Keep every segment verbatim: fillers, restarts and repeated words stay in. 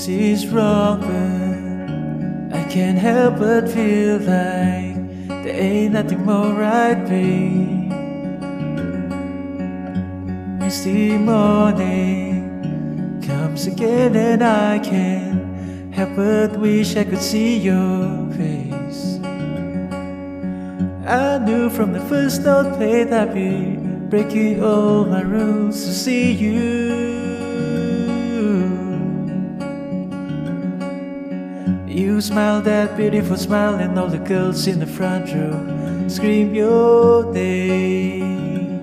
this is wrong, but I can't help but feel like there ain't nothing more right, babe. Misty morning comes again and I can't help but wish I could see your face. I knew from the first note played I'd be breaking all my rules to see you. You smile that beautiful smile and all the girls in the front row scream your name.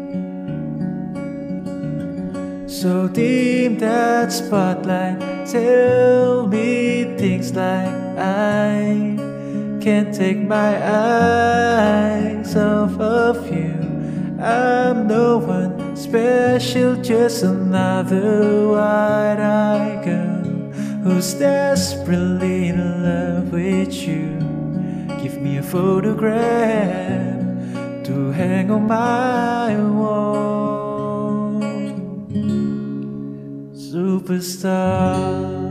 So dim that spotlight, tell me things like I can't take my eyes off of you. I'm no one special, just another wide-eyed girl who's desperately in love with you. Give me a photograph to hang on my wall. Superstar.